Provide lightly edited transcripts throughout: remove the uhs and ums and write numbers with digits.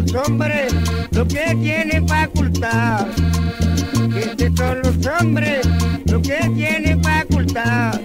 los hombres lo que tienen facultad. Estos son los hombres lo que tienen facultad.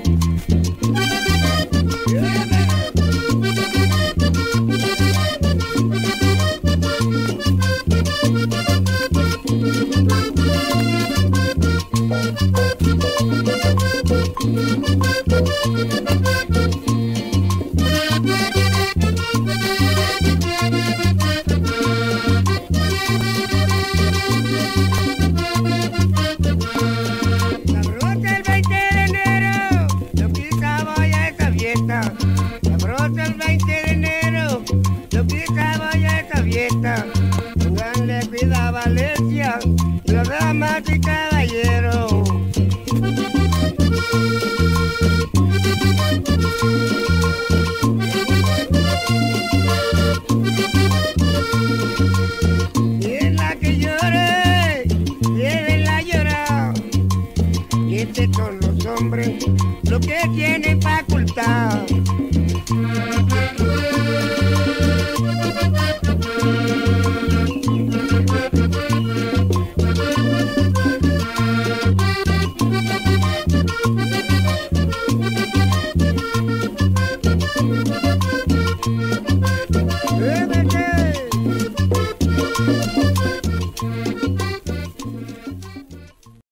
Sabrosa el 20 de enero, yo quizá voy a esta fiesta. Pónganle cuidado a Valencia, las damas y caballeros. Y es la que llore, déjenla llorar. Y estos son los hombres, los que tienen facultad.